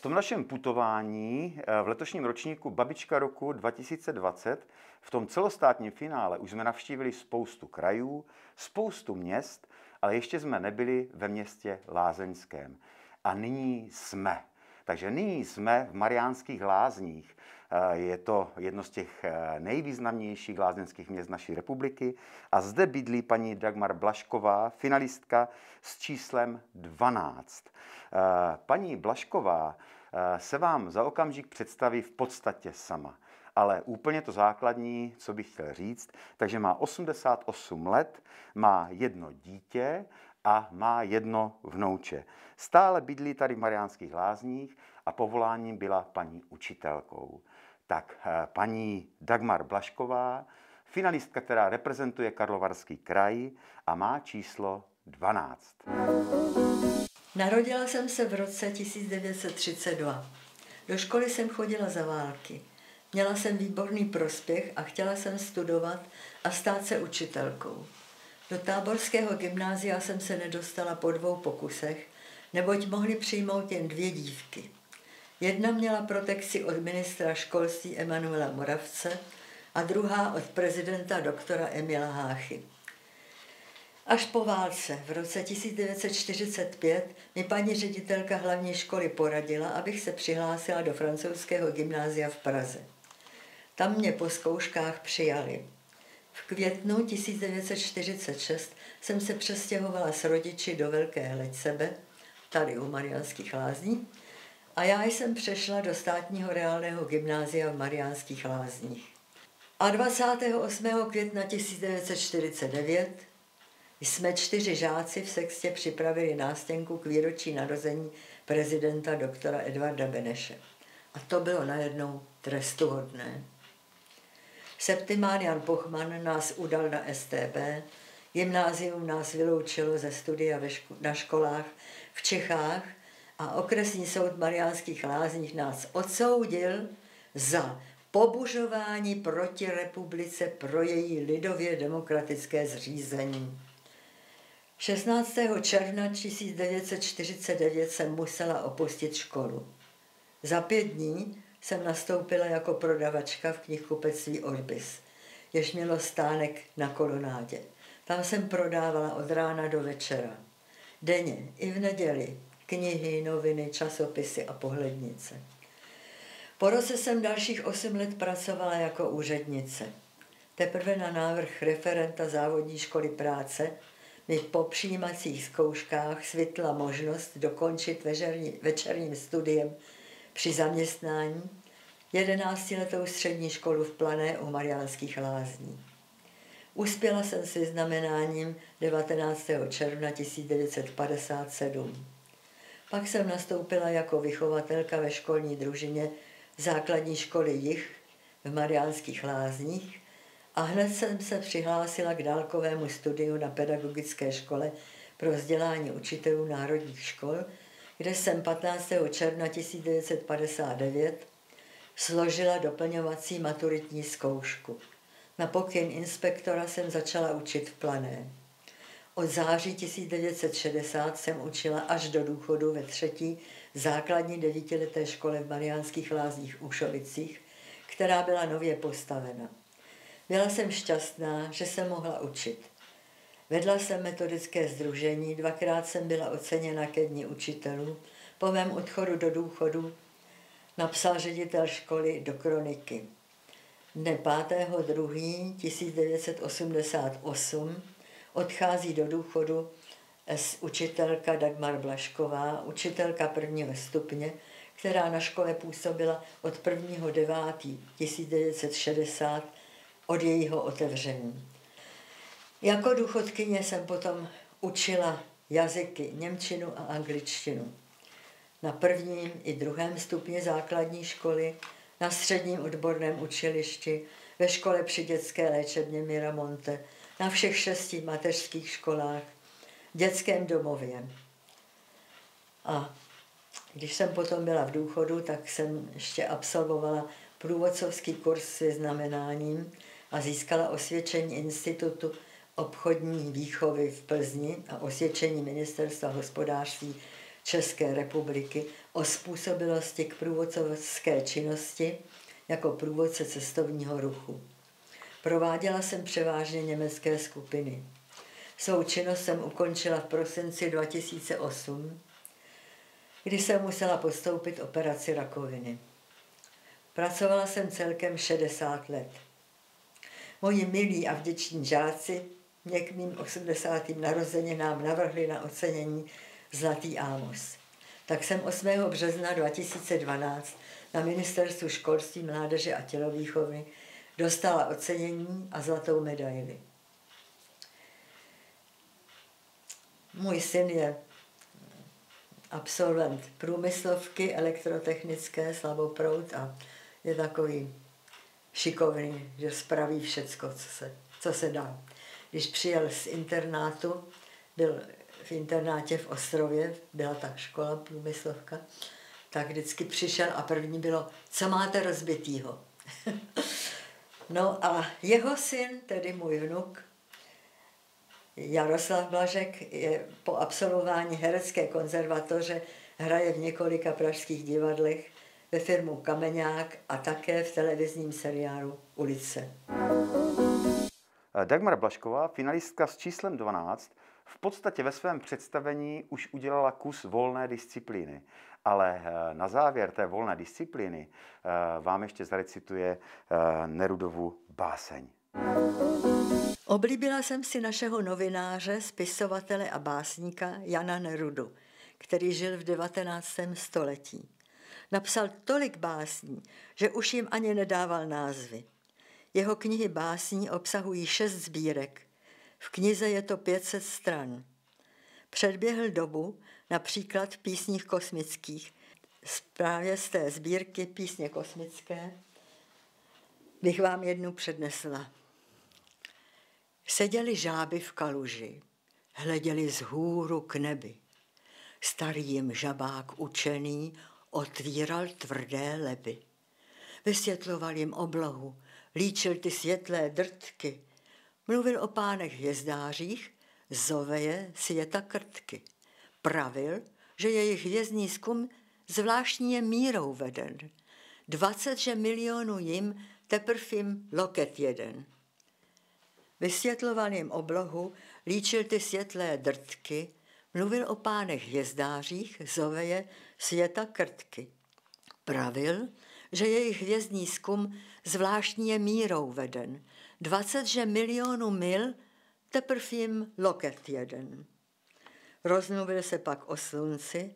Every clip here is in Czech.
tom našem putování v letošním ročníku Babička roku 2020 v tom celostátním finále už jsme navštívili spoustu krajů, spoustu měst, ale ještě jsme nebyli ve městě Lázeňském. A nyní jsme. Takže nyní jsme v Mariánských Lázních. Je to jedno z těch nejvýznamnějších lázeňských měst naší republiky a zde bydlí paní Dagmar Blažková, finalistka s číslem 12. Paní Blažková se vám za okamžik představí v podstatě sama. Ale úplně to základní, co bych chtěl říct, takže má 88 let, má jedno dítě a má jedno vnouče. Stále bydlí tady v Mariánských Lázních a povoláním byla paní učitelkou. Tak paní Dagmar Blažková, finalistka, která reprezentuje Karlovarský kraj a má číslo 12. Narodila jsem se v roce 1932. Do školy jsem chodila za války. Měla jsem výborný prospěch a chtěla jsem studovat a stát se učitelkou. Do táborského gymnázia jsem se nedostala po 2 pokusech, neboť mohli přijmout jen 2 dívky. Jedna měla protekci od ministra školství Emanuela Moravce a druhá od prezidenta doktora Emila Háchy. Až po válce v roce 1945 mi paní ředitelka hlavní školy poradila, abych se přihlásila do francouzského gymnázia v Praze. Tam mě po zkouškách přijali. V květnu 1946 jsem se přestěhovala s rodiči do Velké Hleďsebe, tady u Mariánských Lázní, a já jsem přešla do státního reálného gymnázia v Mariánských Lázních. A 28. května 1949 jsme 4 žáci v sextě připravili nástěnku k výročí narození prezidenta doktora Edvarda Beneše. A to bylo najednou trestuhodné. Septimán Jan Pochman nás udal na STB, gymnázium nás vyloučilo ze studia na školách v Čechách a okresní soud Mariánských Lázních nás odsoudil za pobuřování proti republice pro její lidově demokratické zřízení. 16. června 1949 jsem musela opustit školu. Za 5 dní jsem nastoupila jako prodavačka v knihkupectví Orbis, jež mělo stánek na Kolonádě. Tam jsem prodávala od rána do večera. Denně i v neděli knihy, noviny, časopisy a pohlednice. Po roce jsem dalších 8 let pracovala jako úřednice. Teprve na návrh referenta závodní školy práce mi po přijímacích zkouškách svitla možnost dokončit večerním studiem při zaměstnání 11letou střední školu v Plané u Mariánských Lázní. Uspěla jsem s vyznamenáním 19. června 1957. Pak jsem nastoupila jako vychovatelka ve školní družině základní školy Jih v Mariánských Lázních a hned jsem se přihlásila k dálkovému studiu na pedagogické škole pro vzdělání učitelů národních škol, kde jsem 15. června 1959 složila doplňovací maturitní zkoušku. Na pokyn inspektora jsem začala učit v Plané. Od září 1960 jsem učila až do důchodu ve 3. základní 9leté škole v Mariánských Lázních Ušovicích, která byla nově postavena. Byla jsem šťastná, že jsem mohla učit. Vedla jsem metodické sdružení, 2krát jsem byla oceněna ke dni učitelů. Po mém odchodu do důchodu napsal ředitel školy do kroniky. Dne 5.2.1988 odchází do důchodu učitelka Dagmar Blažková, učitelka 1. stupně, která na škole působila od 1.9.1960 od jejího otevření. Jako důchodkyně jsem potom učila jazyky němčinu a angličtinu. Na 1. i 2. stupni základní školy, na středním odborném učilišti, ve škole při dětské léčebně Miramonte, na všech 6 mateřských školách, v dětském domově. A když jsem potom byla v důchodu, tak jsem ještě absolvovala průvodcovský kurz s vyznamenáním a získala osvědčení Institutu obchodní výchovy v Plzni a osvědčení Ministerstva hospodářství České republiky o způsobilosti k průvodcovské činnosti jako průvodce cestovního ruchu. Prováděla jsem převážně německé skupiny. Svou činnost jsem ukončila v prosinci 2008, kdy jsem musela podstoupit operaci rakoviny. Pracovala jsem celkem 60 let. Moji milí a vděční žáci mě k mým 80. narozeninám navrhli na ocenění Zlatý Amos. Tak jsem 8. března 2012 na Ministerstvu školství, mládeže a tělovýchovy dostala ocenění a zlatou medaili. Můj syn je absolvent průmyslovky elektrotechnické, slaboproud, a je takový šikovný, že spraví všecko, co se dá. Když přijel z internátu, byl v internátě v Ostrově, byla ta škola průmyslovka, tak vždycky přišel a první bylo, co máte rozbitýho. No a jeho syn, tedy můj vnuk, Jaroslav Blažek, je po absolvování herecké konzervatoře, hraje v několika pražských divadlech, ve filmu Kameňák a také v televizním seriálu Ulice. Dagmar Blažková, finalistka s číslem 12, v podstatě ve svém představení už udělala kus volné disciplíny. Ale na závěr té volné disciplíny vám ještě zarecituje Nerudovu báseň. Oblíbila jsem si našeho novináře, spisovatele a básníka Jana Nerudu, který žil v 19. století. Napsal tolik básní, že už jim ani nedával názvy. Jeho knihy básní obsahují 6 sbírek. V knize je to 500 stran. Předběhl dobu, například v Písních kosmických. Právě z té sbírky Písně kosmické bych vám jednu přednesla. Seděli žáby v kaluži, hleděli vzhůru k nebi. Starý jim žabák učený otvíral tvrdé leby. Vysvětloval jim oblohu, líčil ty světlé drtky, mluvil o pánech hvězdářích, zove je světa krtky. Pravil, že jejich hvězdný zkum zvláštní je mírou veden. 20 milionů jim, teprv jim loket jeden. Vysvětloval jim oblohu, líčil ty světlé drtky, mluvil o pánech hvězdářích, zove je světa krtky. Pravil, že jejich hvězdný zkum zvláštní je mírou veden. 20 milionů mil, teprv jim loket jeden. Rozmluvil se pak o slunci.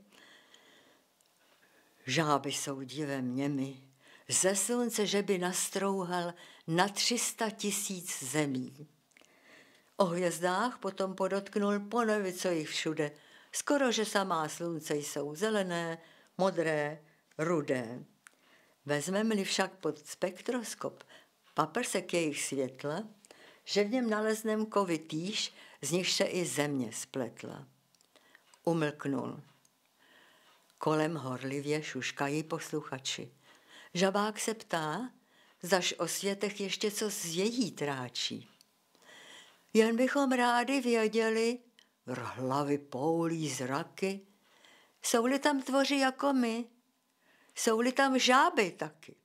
Žáby jsou divem němi. Ze slunce, že by nastrouhal na 300 000 zemí. O hvězdách potom podotknul ponevi, co jich všude. Skoro, že samá slunce jsou zelené, modré, rudé. Vezmeme-li však pod spektroskop paprsek jejich světla, že v něm naleznem kovy týž, z nich se i země spletla. Umlknul. Kolem horlivě šuškají posluchači. Žabák se ptá, zaž o světech ještě co z její tráčí. Jen bychom rádi věděli, hlavy poulí zraky, jsou-li tam tvoři jako my, jsou-li tam žáby taky.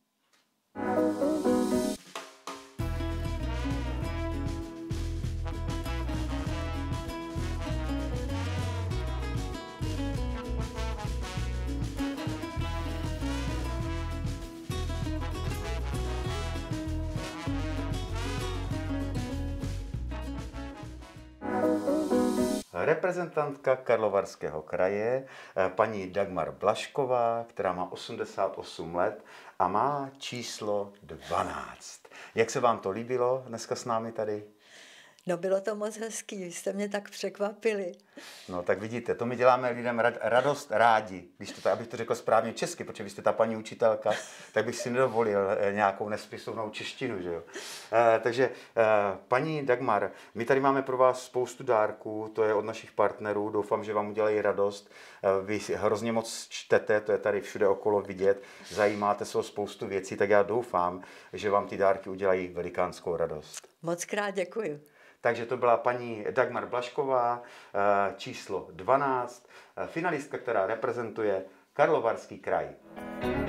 Reprezentantka Karlovarského kraje, paní Dagmar Blažková, která má 88 let a má číslo 12. Jak se vám to líbilo dneska s námi tady? No, bylo to moc hezký, vy jste mě tak překvapili. No tak vidíte, to my děláme lidem radost rádi, když to, abych to řekl správně česky, protože vy jste ta paní učitelka, tak bych si nedovolil nějakou nespisovnou češtinu, že jo. Takže paní Dagmar, my tady máme pro vás spoustu dárků, to je od našich partnerů, doufám, že vám udělají radost. Vy hrozně moc čtete, to je tady všude okolo vidět, zajímáte se o spoustu věcí, tak já doufám, že vám ty dárky udělají velikánskou radost. Moc krát děkuji. Takže to byla paní Dagmar Blažková, číslo 12, finalistka, která reprezentuje Karlovarský kraj.